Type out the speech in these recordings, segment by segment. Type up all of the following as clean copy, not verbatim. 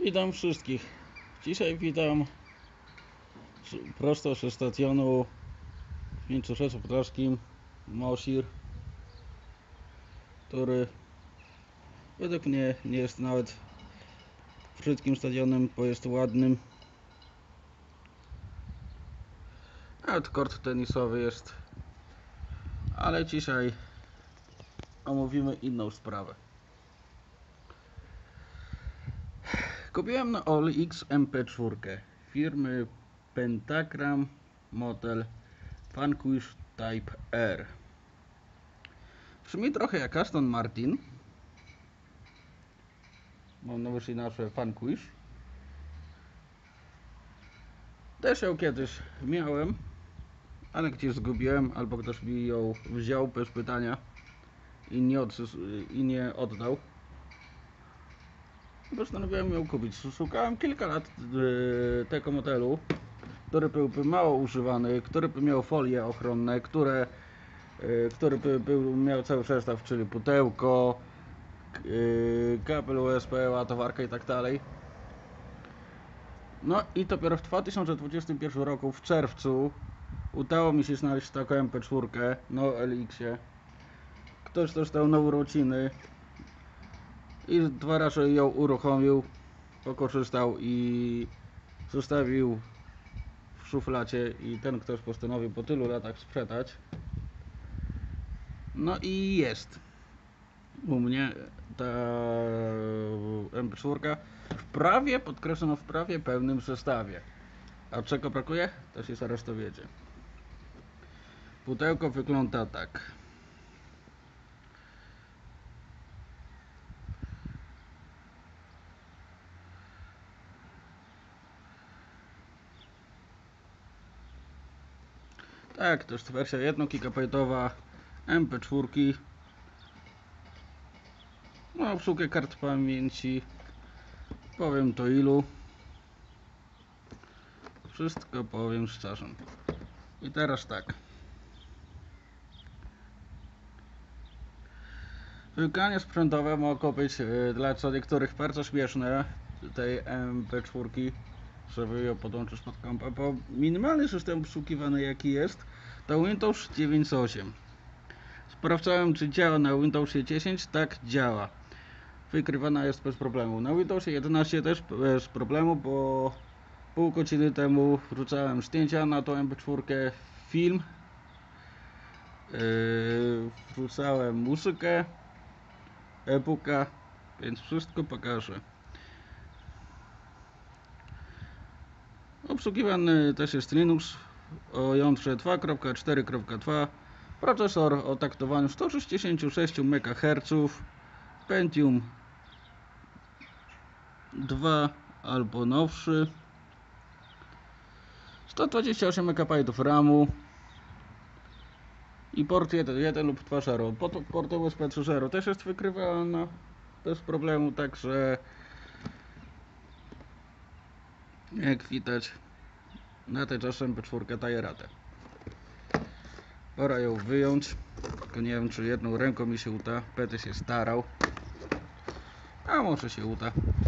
Witam wszystkich. Dzisiaj witam prosto ze stacjonu w Międzyrzeczu Podlaskim Mosir, który według mnie nie jest nawet brzydkim stadionem, bo jest ładnym. Nawet kort tenisowy jest. Ale dzisiaj omówimy inną sprawę. Kupiłem na OLX MP4 firmy Pentagram model Vanquish Type R. Brzmi trochę jak Aston Martin. Mam na myśli nazwę Vanquish. Też ją kiedyś miałem, ale gdzieś zgubiłem, albo ktoś mi ją wziął bez pytania i nie oddał. Postanowiłem ją kupić. Szukałem kilka lat tego modelu, który byłby mało używany, który by miał folie ochronne, który miał cały zestaw, czyli pudełko, kabel USB, ładowarka i tak dalej. No i dopiero w 2021 roku, w czerwcu, udało mi się znaleźć taką MP4 na OLX-ie. Ktoś dostał na urodziny i 2 razy ją uruchomił, pokorzystał i zostawił w szuflacie, i ten ktoś postanowił po tylu latach sprzedać. No i jest u mnie ta MP4 w prawie, podkreślono, w prawie pełnym zestawie. A czego brakuje? To się zaraz dowiecie. Pudełko wygląda tak. Tak, to jest wersja 1 GB MP4. No, obsługę kart pamięci powiem to ilu. Wszystko powiem szczerze. I teraz tak. Wygrania sprzętowe mogą być dla co niektórych bardzo śmieszne, tej MP4, żeby ją podłączyć pod kompa, bo minimalny system obsługiwany jaki jest, to Windows 9.8. Sprawdzałem, czy działa na Windowsie 10, tak działa. Wykrywana jest bez problemu. Na Windowsie 11 też bez problemu, bo pół godziny temu wrzucałem zdjęcia na tą MP4, film, wrzucałem muzykę, e-booka, więc wszystko pokażę. Obsługiwany też jest Linux o jądrze 2.4.2, procesor o taktowaniu 166 MHz, Pentium 2 albo nowszy, 128 MB RAMu i port 1 lub 2.0. Port USB 3.0 też jest wykrywalny bez problemu, także jak widać na tej czasem MP4 daje radę. Pora ją wyjąć, tylko nie wiem, czy jedną ręką mi się uda. Będę się starał, a może się uda.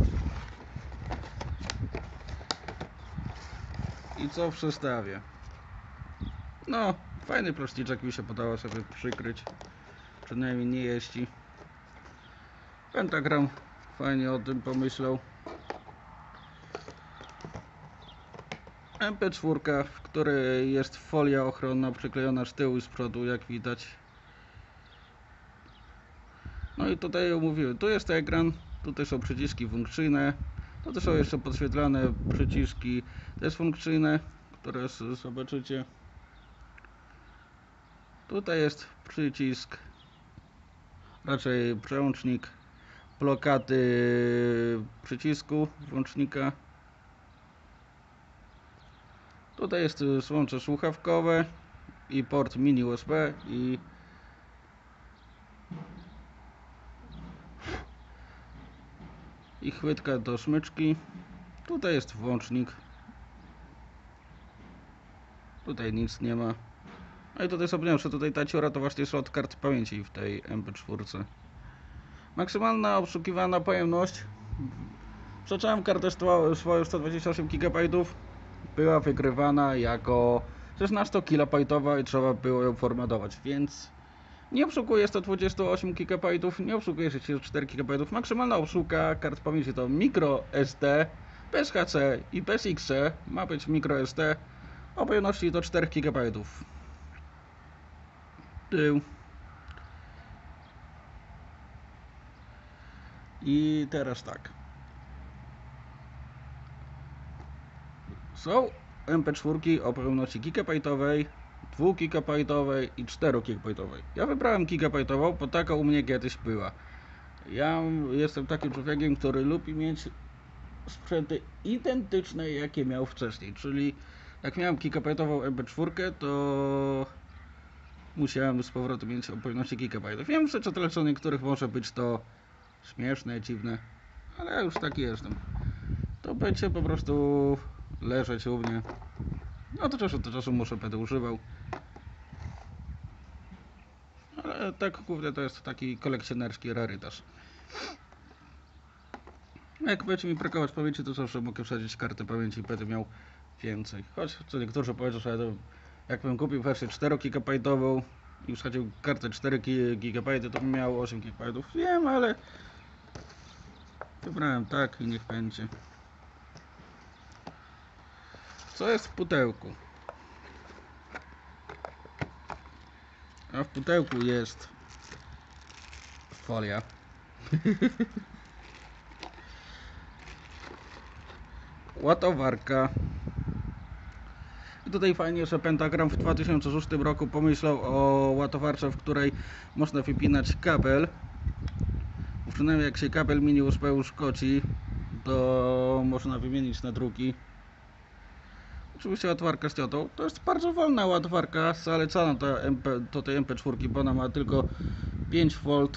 I co w zestawie? No, fajny plasticzek mi się podoba sobie przykryć, przynajmniej nie jeździ. Pentagram fajnie o tym pomyślał. MP4, w której jest folia ochronna przyklejona z tyłu i z przodu, jak widać. No i tutaj omówiłem, tu jest ekran, tutaj są przyciski funkcyjne, tutaj są jeszcze podświetlane przyciski też funkcyjne, które zobaczycie. Tutaj jest przycisk, raczej przełącznik blokady przycisku włącznika. Tutaj jest złącze słuchawkowe i port mini USB i chwytka do smyczki. Tutaj jest włącznik. Tutaj nic nie ma. No i tutaj zapomniałem, że tutaj ta ciora to właśnie slot kart pamięci w tej MP4. Maksymalna obsługiwana pojemność Zacząłem kartę swoją 128 GB. Była wygrywana jako 16-kilobajtowa i trzeba było ją formatować, więc nie obsługuje 128 GB, nie obsługuje 64 GB. Maksymalna obsługa kart pamięci to microSD, bez HC i bez XC. Ma być microSD o pojemności do 4 GB. Tył. I teraz tak. Są MP4 o pojemności gigabajtowej, 2 gigabajtowej i 4 gigabajtowej. Ja wybrałem gigabajtową, bo taka u mnie kiedyś była. Ja jestem takim człowiekiem, który lubi mieć sprzęty identyczne, jakie miał wcześniej. Czyli jak miałem gigabajtową MP4, to musiałem z powrotem mieć o pojemności gigabajtów. Wiem, że dla niektórych może być to śmieszne, dziwne, ale ja już taki jestem. To będzie po prostu leżeć u mnie. No to czasu do czasu może będę używał. Ale tak głównie to jest taki kolekcjonerski rarytas. Jak będzie mi brakować pamięci, to zawsze mogę wsadzić kartę pamięci i będę miał więcej. Choć co niektórzy powiedzą, że jakbym kupił wersję 4 GB i wsadził kartę 4 GB, to bym miał 8 GB. Wiem, ale wybrałem tak i niech będzie. Co jest w pudełku? A w pudełku jest folia. Ładowarka. I tutaj fajnie, że Pentagram w 2006 roku pomyślał o ładowarce, w której można wypinać kabel. Przynajmniej jak się kabel mini USB uszkodzi, to można wymienić na drugi. Oczywiście ładowarka z diotą. To jest bardzo wolna ładowarka, zalecana do tej MP4, bo ona ma tylko 5V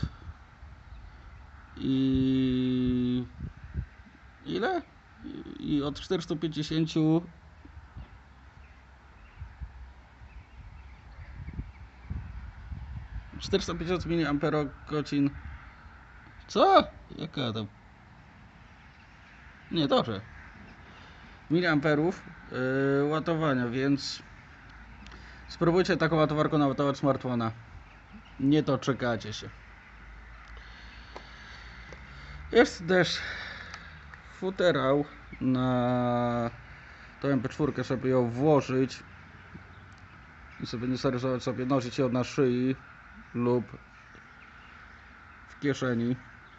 i ile? I od 450 mAh. Co? Jaka tam? Nie, dobrze. Miliamperów ładowania, więc spróbujcie taką ładowarką naładować smartfona. Nie doczekacie się. Jest też futerał na tą MP4, żeby ją włożyć i sobie nie zarysować sobie, nosić ją na szyi lub w kieszeni.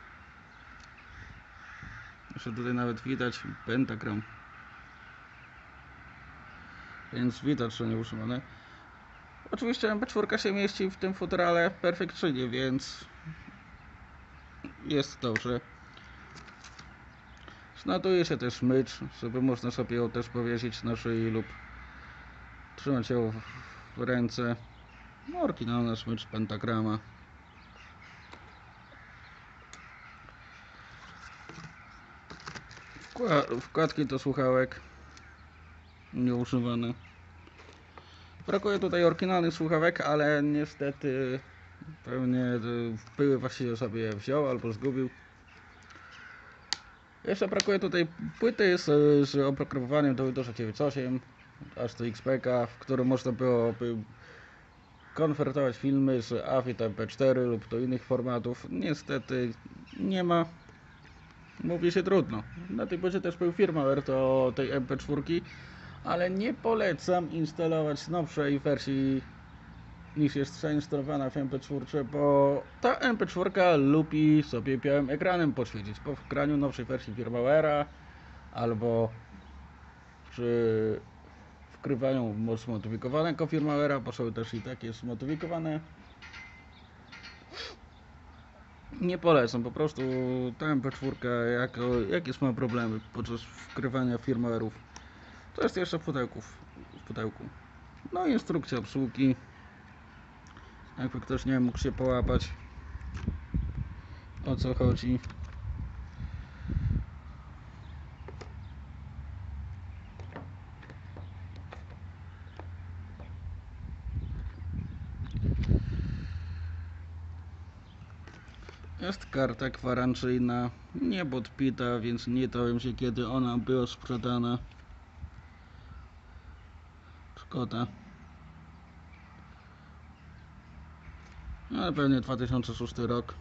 Jeszcze tutaj nawet widać pentagram, więc widać, że nie utrzymane. Oczywiście MP4 się mieści w tym futerale perfekcyjnie, więc jest dobrze. Znajduje się też smycz, żeby można sobie ją też powiesić na szyi lub trzymać ją w ręce. Oryginalna smycz pentagrama. Wkładki do słuchawek nieużywane. Brakuje tutaj oryginalnych słuchawek, ale niestety pewnie były właściwie sobie je wziął albo zgubił. Jeszcze brakuje tutaj płyty z oprogramowaniem do Windowsa 9.8 aż do XPK, w którym można byłoby konwertować filmy z AVI do MP4 lub do innych formatów. Niestety nie ma. Mówi się trudno. Na tej płycie też był firmware do tej MP4, ale nie polecam instalować nowszej wersji niż jest zainstalowana w MP4, bo ta MP4 lubi sobie białym ekranem poświecić po wgraniu nowszej wersji firmware'a albo przy wkrywaniu zmodyfikowanego firmware'a, bo są też i takie zmodyfikowane. Nie polecam, po prostu ta MP4 jakieś ma problemy podczas wkrywania firmware'ów. To jest jeszcze w pudełku. No i instrukcja obsługi, jakby ktoś nie mógł się połapać, o co chodzi. Jest karta gwarancyjna, nie podpita, więc nie dowiem się, kiedy ona była sprzedana. Szkoda. Ale pewnie 2006 rok.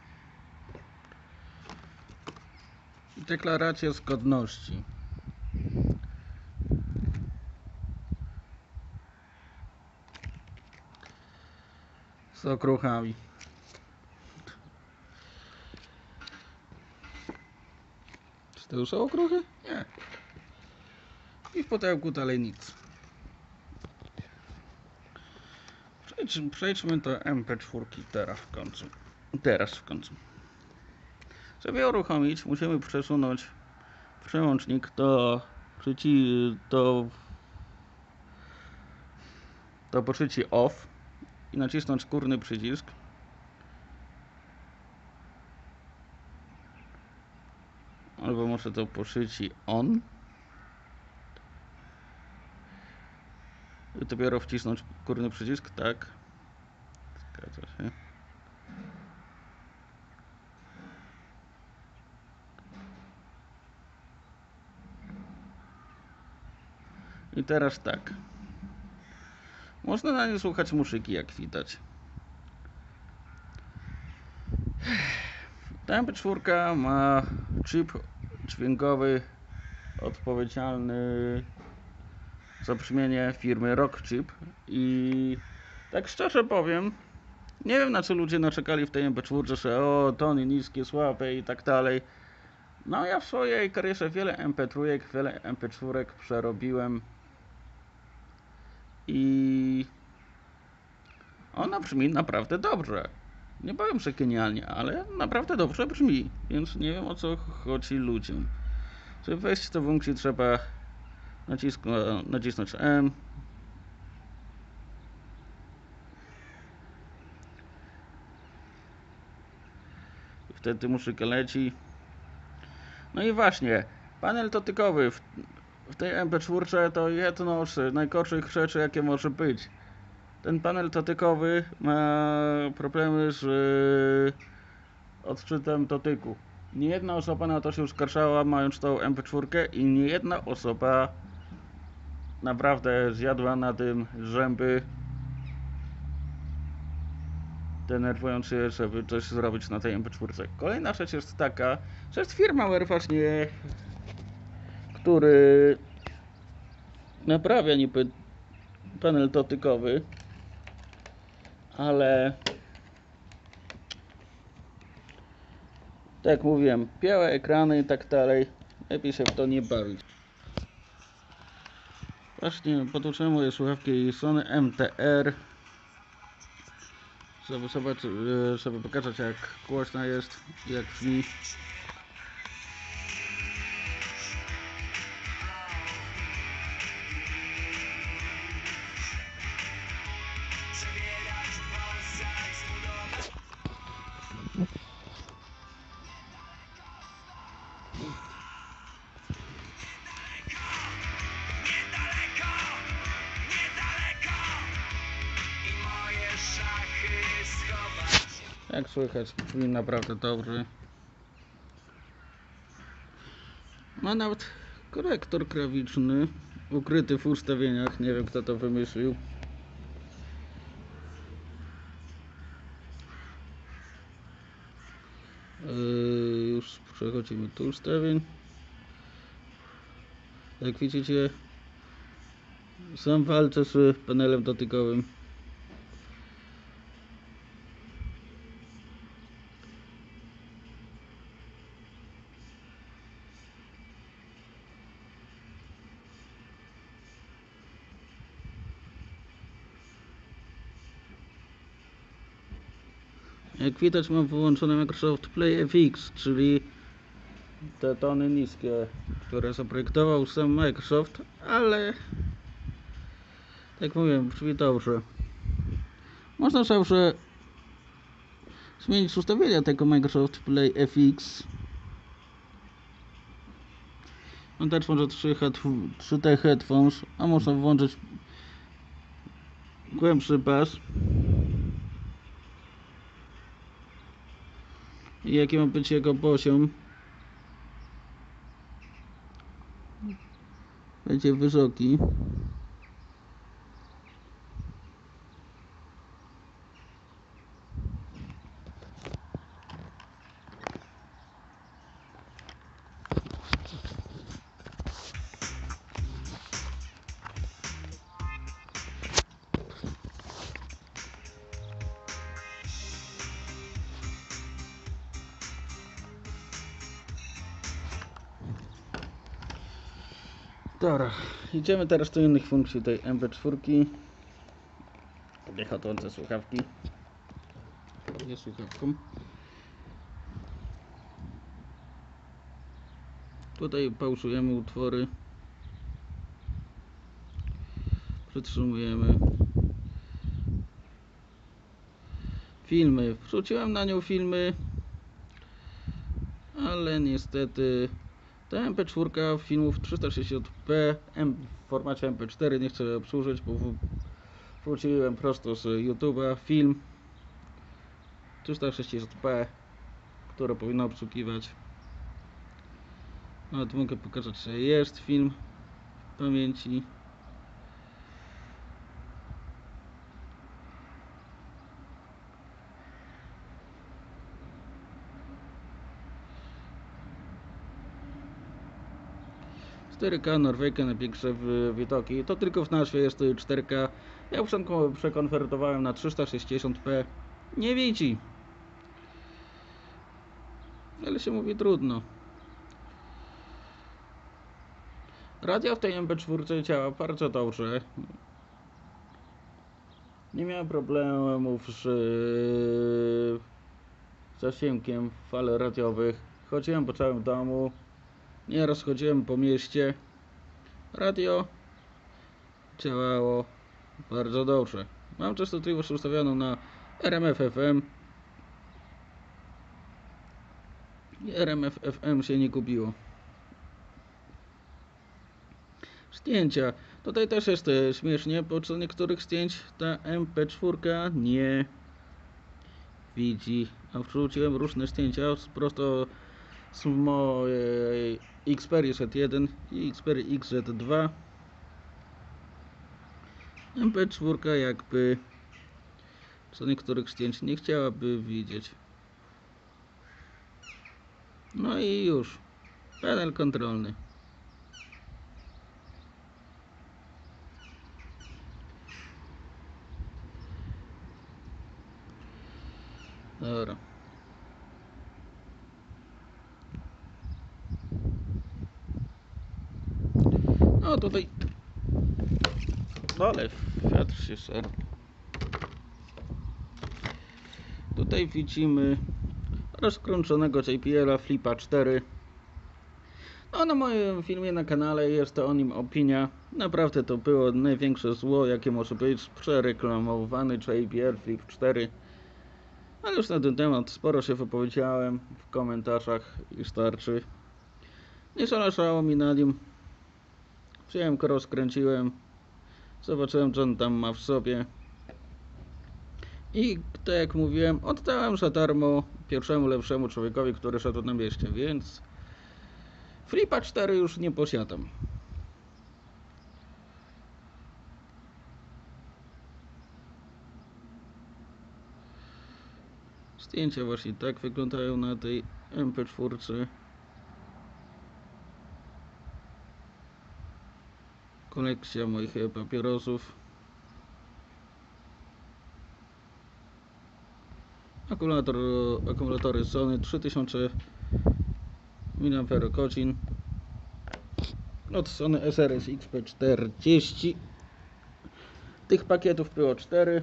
Deklaracja zgodności. Z okruchami. Czy to już są okruchy? Nie. I w pudełku dalej nic. Przejdźmy do MP4 teraz w końcu. Żeby uruchomić, musimy przesunąć przełącznik do pozycji OFF i nacisnąć górny przycisk. Albo może do pozycji ON. I dopiero wcisnąć górny przycisk, tak. Zgadza się. I teraz tak. Można na nie słuchać muzyki, jak widać. Ta MP4 ma chip dźwiękowy odpowiedzialny za brzmienie firmy Rockchip i tak szczerze powiem, nie wiem, na co ludzie naczekali w tej MP4, że o, tony niskie, słabe i tak dalej. No ja w swojej karierze wiele MP3, wiele MP4 przerobiłem i ona brzmi naprawdę dobrze. Nie powiem, że genialnie, ale naprawdę dobrze brzmi, więc nie wiem, o co chodzi ludziom. Żeby wejść do funkcji, trzeba nacisnąć M. Wtedy muzyka leci. No i właśnie, panel dotykowy w tej MP4 to jedno z najgorszych rzeczy, jakie może być. Ten panel dotykowy ma problemy z odczytem dotyku. Nie jedna osoba na to się uskarżała, mając tą MP4 i nie jedna osoba naprawdę zjadła na tym zęby, denerwując się, żeby coś zrobić na tej MP4. Kolejna rzecz jest taka, że jest firmware właśnie, który naprawia niby panel dotykowy, ale tak jak mówiłem, białe ekrany i tak dalej, lepiej się w to nie bawić. Właśnie podłączyłem moje słuchawki Sony MTR, żeby pokazać, jak głośna jest i jak brzmi. Jak słychać, brzmi naprawdę dobrze. Ma nawet korektor graficzny ukryty w ustawieniach, nie wiem, kto to wymyślił. Już przechodzimy do ustawień. Jak widzicie, sam walczę z panelem dotykowym. Jak widać, mam wyłączony Microsoft Play FX, czyli te tony niskie, które zaprojektował sam Microsoft, ale tak mówiłem, brzmi dobrze. Można zawsze zmienić ustawienia tego Microsoft Play FX. On też może 3D headphones, a można włączyć głębszy bas. i jaki ma być jego poziom. Będzie wysoki. Dobra, idziemy teraz do innych funkcji tej MP4. Podjechające słuchawki. Nie słuchawką. Tutaj pauzujemy utwory. Przytrzymujemy. Filmy. Wrzuciłem na nią filmy, ale niestety ta MP4 filmów 360p w formacie MP4 nie chcę obsłużyć, bo wrzuciłem prosto z YouTube'a film 360p, które powinno obsługiwać. No, tu mogę pokazać, że jest film w pamięci. Norwegia, największe widoki. To tylko w nazwie jest 4K. Ja przekonwertowałem na 360p. Nie widzi. Ale się mówi trudno. Radio w tej MP4 działa bardzo dobrze. Nie miałem problemów z zasięgiem fal radiowych. Chodziłem po całym domu. Nieraz chodziłem po mieście. Radio działało bardzo dobrze. Mam częstotliwość ustawioną na RMF FM. I RMF FM się nie gubiło. Zdjęcia. Tutaj też jest śmiesznie, bo co niektórych zdjęć ta MP4 nie widzi. A wrzuciłem różne zdjęcia prosto z mojej Xperia Z1 i Xperia XZ2. MP4 jakby co niektórych zdjęć nie chciałaby widzieć. No i już. Panel kontrolny. Dobra. No tutaj. Ale wiatr się serł. Tutaj widzimy rozkrączonego JBL-a Flipa 4. No, na moim filmie na kanale jest o nim opinia. Naprawdę to było największe zło, jakie może być. Przereklamowany JBL Flip 4. Ale już na ten temat sporo się wypowiedziałem w komentarzach i starczy. Nie zależało mi na nim. Wziąłem go, rozkręciłem. Zobaczyłem, co on tam ma w sobie. I tak jak mówiłem, oddałem za darmo pierwszemu lepszemu człowiekowi, który szedł na mieście, więc Flipa 4 już nie posiadam. Zdjęcia właśnie tak wyglądają na tej MP4. Kolekcja moich papierosów. Akumulatory Sony 3000 mAh od Sony SRS XP40. Tych pakietów było 4,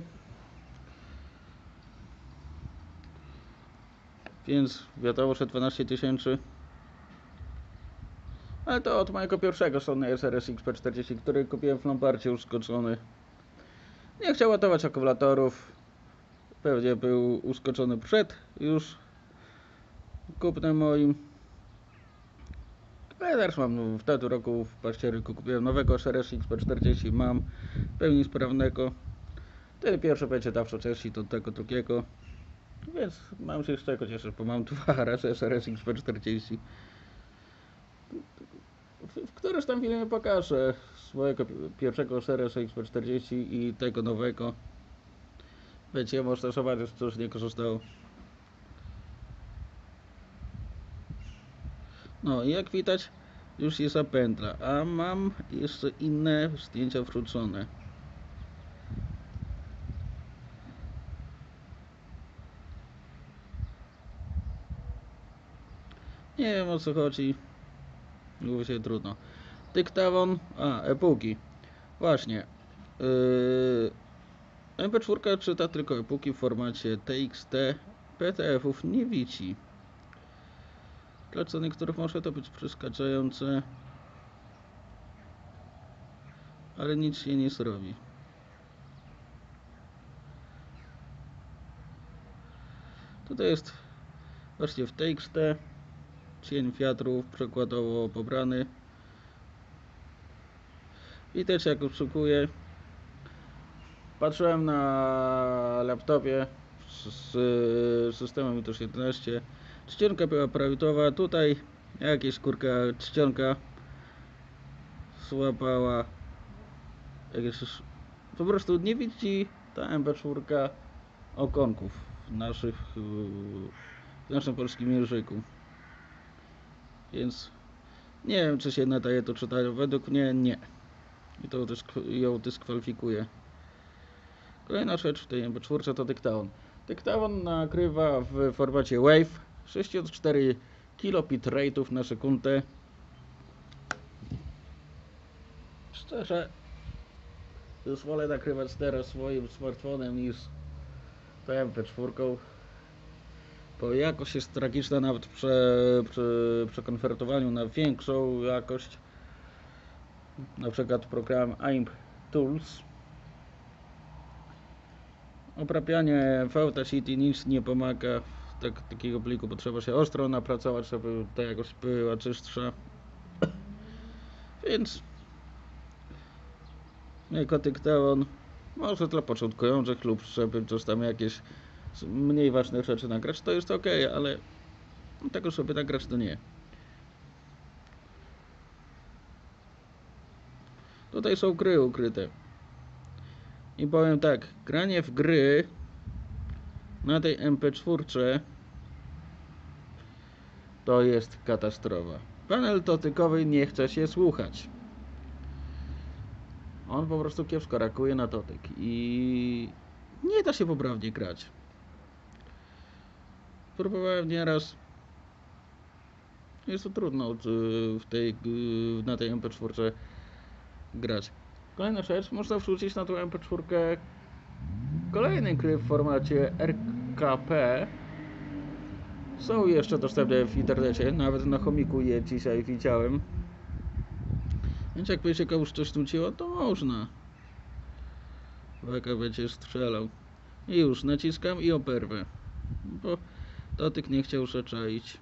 więc wiadomo, że 12 000. Ale to od mojego pierwszego Sony SRS XP40, który kupiłem w Lombardzie uszkodzony. Nie chciał ładować akumulatorów. Pewnie był uszkodzony przed już kupnem moim. Ale też mam w tym roku w październiku kupiłem nowego SRS XP40. Mam w pełni sprawnego. Ten pierwszy będzie dawco części do tego drugiego. Więc mam się z czego cieszyć, bo mam dwa RSS XP40. W którymś tam filmie pokażę swojego pierwszego RSS XP40 i tego nowego. Wiecie, można zobaczyć, co już nie korzystało. No i jak widać, już jest zapętla, a mam jeszcze inne zdjęcia wrzucone. Nie wiem, o co chodzi. Mówi się trudno. Dyktafon, e-booki. Właśnie. MP4 czyta tylko e-booki w formacie TXT. PDF-ów nie widzi. Dla co niektórych może to być przeszkadzające, ale nic się nie zrobi. Tutaj jest właśnie w TXT cień wiatrów przykładowo pobrany. Widać, jak obsługuję. Patrzyłem na laptopie z systemem Windows 11. Czcionka była prawidłowa. Tutaj jakieś kurka czcionka złapała jakieś, po prostu nie widzi ta MP4 okonków w naszym polskim języku. Więc nie wiem, czy się nadaje to czytać. Według mnie nie. I to ją dyskwalifikuje. Kolejna rzecz w tej MP4 to dyktafon. Dyktafon nagrywa w formacie WAV 64 kilobit na sekundę. Szczerze, już wolę nagrywać teraz swoim smartfonem niż tą MP4, bo jakość jest tragiczna nawet przy przekonwertowaniu na większą jakość. Na przykład program AIM Tools. Obrabianie VLC nic nie pomaga. Takiego pliku potrzeba się ostro napracować, żeby ta jakość była czystsza. Więc jako dyktafon może dla początkujących lub żeby coś tam jakieś mniej ważne rzeczy nagrać, to jest ok, ale tego sobie nagrać to nie. Tutaj są gry ukryte. I powiem tak, granie w gry na tej MP4 to jest katastrofa. Panel dotykowy nie chce się słuchać. On po prostu kiepsko reaguje na dotyk i nie da się poprawnie grać. Próbowałem nieraz. Jest to trudno na tej MP4 grać. Kolejna rzecz, można wrzucić na tą MP4 kolejny gry w formacie RKP. Są jeszcze dostępne w internecie, nawet na chomiku je dzisiaj widziałem. Więc jak będzie komuś coś nuciło, to można. Uwaga, będzie strzelał. I już naciskam i operwę, bo dotyk nie chciał zaczaić.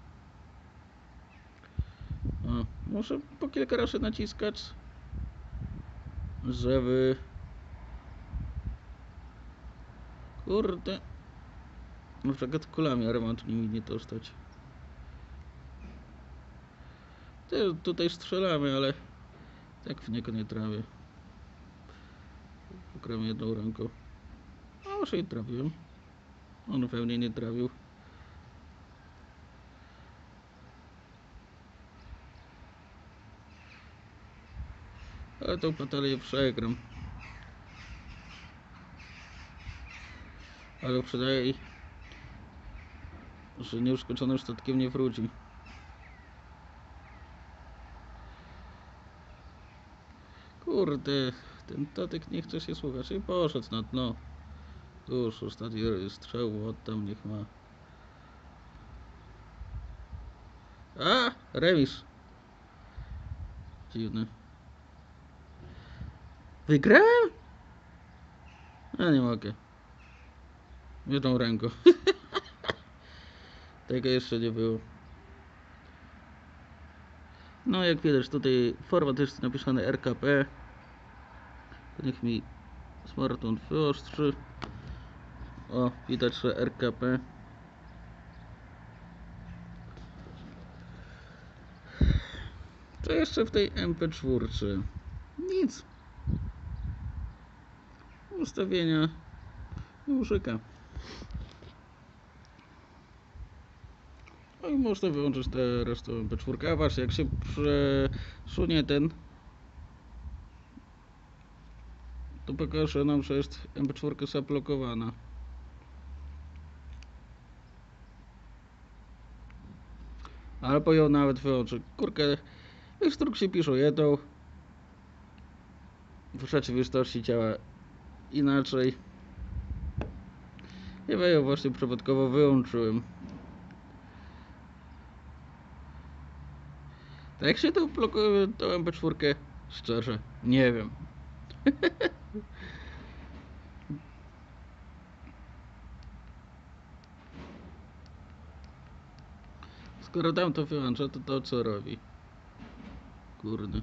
Muszę po kilka razy naciskać, żeby... Kurde. Na przykład kulami armatnimi nie dostać. Tutaj strzelamy, ale tak w niego nie trafię. Ukryłem jedną ręką. A może i trafiłem. On pewnie nie trafił. Ale tą batalię przegram. Ale przynajmniej, że nieuszkodzonym statkiem nie wróci. Kurde, ten dotyk nie chce się słuchać i poszedł na dno. Już ostatni strzał oddam, niech ma. Remis. Dziwny. Wygrałem? Ja nie mogę. Jedną ręką. Tego jeszcze nie było. No jak widać, tutaj format jest napisany RKP. To niech mi smartfon wyostrzy. O, widać, że RKP. Co jeszcze w tej MP4? Nic. Ustawienia użyka. No i można wyłączyć teraz tą MP4. A właśnie, jak się przesunie ten, to pokaże nam, że jest MP4 zablokowana. Albo ją nawet wyłączy. Kurkę, w instrukcji piszą jedną, w rzeczywistości działa inaczej. Chyba ją właśnie przypadkowo wyłączyłem. Tak jak się to blokuje, tą MP4? Szczerze, nie wiem. Skoro tam to wyłącza, to co robi? Kurde.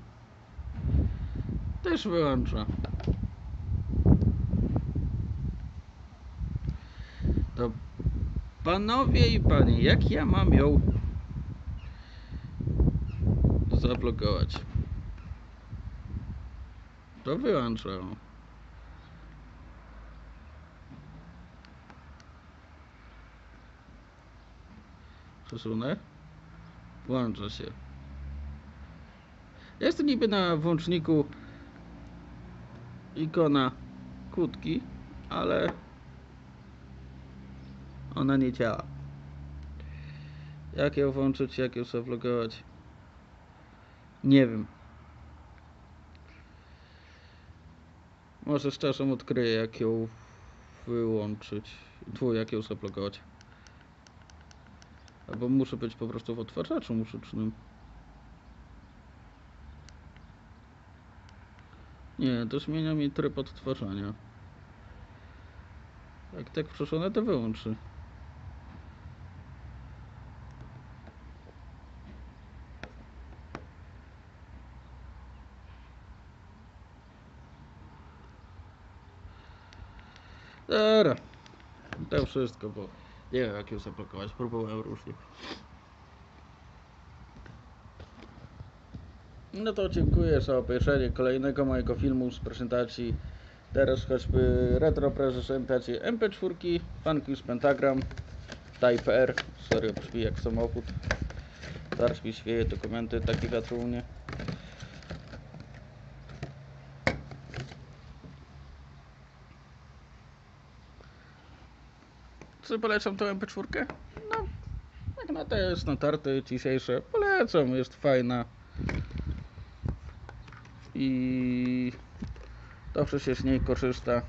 Też wyłącza. To panowie i panie, jak ja mam ją zablokować? To wyłącza. Przesunę. Włącza się. Jest niby na włączniku ikona kłódki, ale ona nie działa. Jak ją włączyć, jak ją zablokować? Nie wiem. Może z czasem odkryję, jak ją wyłączyć. Jak ją zablokować. Albo muszę być po prostu w odtwarzaczu muzycznym. Nie, to zmienia mi tryb odtwarzania. Jak tak przesunę, to wyłączy. Dobra. To wszystko, bo nie wiem, jak ją zablokować. Próbowałem różnie. No to dziękuję za obejrzenie kolejnego mojego filmu z prezentacji. Teraz choćby retro prezentacji MP4, Funky Pentagram Type R. Serio brzmi jak samochód. Zaraz mi świeje dokumenty, taki wiatr u mnie. Czy polecam tą MP4? No, jak na te standardy dzisiejsze, polecam, jest fajna. I dobrze się z niej korzysta.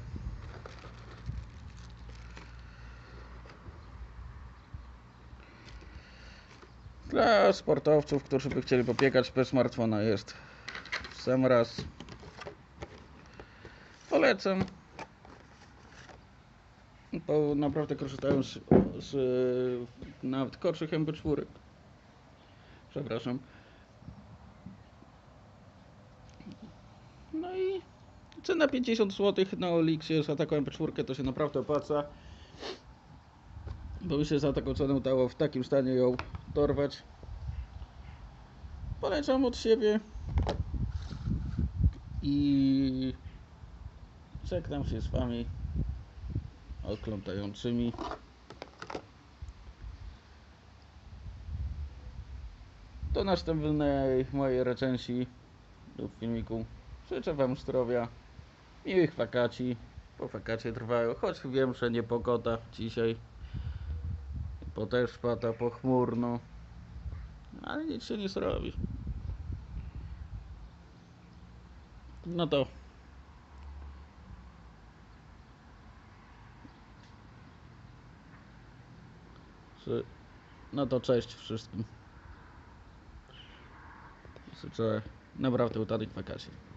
Dla sportowców, którzy by chcieli pobiegać bez smartfona, jest w sam raz. Polecam. Bo naprawdę korzystają z nawet gorszych MP4. Przepraszam. No i cena 50 zł na Olixie za taką MP4 to się naprawdę opłaca. Bo mi się za taką cenę udało w takim stanie ją dorwać. Polecam od siebie. I żegnam się z wami oglądającymi. Do następnej mojej recenzji lub filmiku. Życzę wam zdrowia, miłych wakacji. Po wakacje trwają, choć wiem, że nie pogoda dzisiaj, bo też pada pochmurno, ale nic się nie zrobi. No to cześć wszystkim. Życzę naprawdę udanych wakacji.